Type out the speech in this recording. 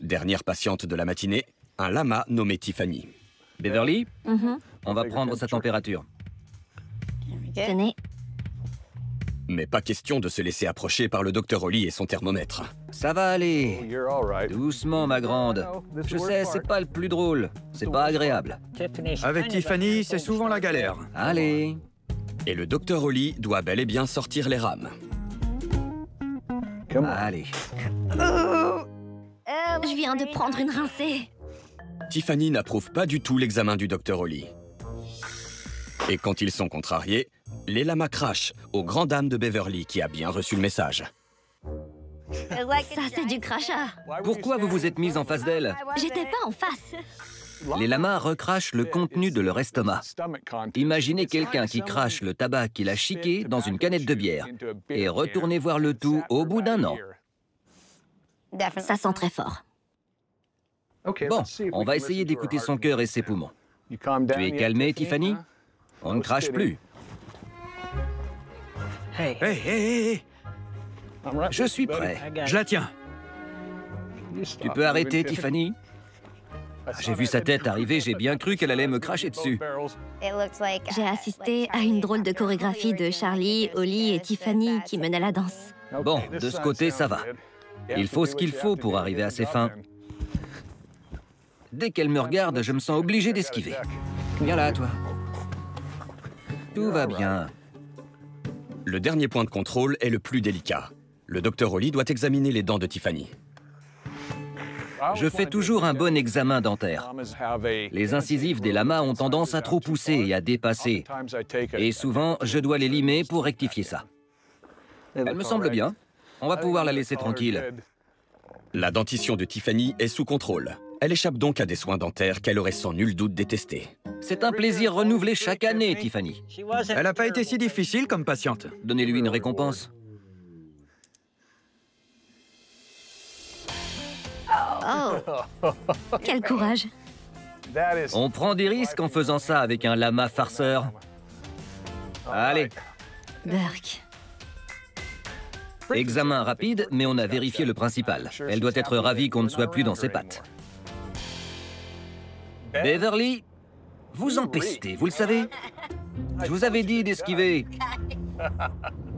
Dernière patiente de la matinée, un lama nommé Tiffany. Beverly, on va prendre sa température. Tenez. Mais pas question de se laisser approcher par le docteur Holly et son thermomètre. Ça va aller. Doucement, ma grande. Je sais, c'est pas le plus drôle. C'est pas agréable. Avec Tiffany, c'est souvent la galère. Allez. Et le docteur Holly doit bel et bien sortir les rames. Allez. Je viens de prendre une rincée. Tiffany n'approuve pas du tout l'examen du docteur Holly. Et quand ils sont contrariés, les lamas crachent aux grandes dames de Beverly qui a bien reçu le message. Ça, c'est du crachat. Pourquoi vous vous êtes mise en face d'elle? J'étais pas en face. Les lamas recrachent le contenu de leur estomac. Imaginez quelqu'un qui crache le tabac qu'il a chiqué dans une canette de bière. Et retournez voir le tout au bout d'un an. Ça sent très fort. Bon, on va essayer d'écouter son cœur et ses poumons. Tu es calmée, Tiffany? On ne crache plus. Hé, Je suis prêt. je la tiens. Tu peux arrêter, Tiffany? J'ai vu sa tête arriver, j'ai bien cru qu'elle allait me cracher dessus. J'ai assisté à une drôle de chorégraphie de Charlie, Holly et Tiffany qui menait la danse. Bon, de ce côté, ça va. Il faut ce qu'il faut pour arriver à ses fins. Dès qu'elle me regarde, je me sens obligé d'esquiver. Viens là, toi. Tout va bien. Le dernier point de contrôle est le plus délicat. Le docteur Holly doit examiner les dents de Tiffany. Je fais toujours un bon examen dentaire. Les incisives des lamas ont tendance à trop pousser et à dépasser. Et souvent, je dois les limer pour rectifier ça. Elle me semble bien. On va pouvoir la laisser tranquille. La dentition de Tiffany est sous contrôle. Elle échappe donc à des soins dentaires qu'elle aurait sans nul doute détestés. C'est un plaisir renouvelé chaque année, Tiffany. Elle n'a pas été si difficile comme patiente. Donnez-lui une récompense. Oh, quel courage. On prend des risques en faisant ça avec un lama farceur. Allez, Burke. examen rapide, mais on a vérifié le principal. Elle doit être ravie qu'on ne soit plus dans ses pattes. Beverly, vous empestez, vous le savez? Je vous avais dit d'esquiver.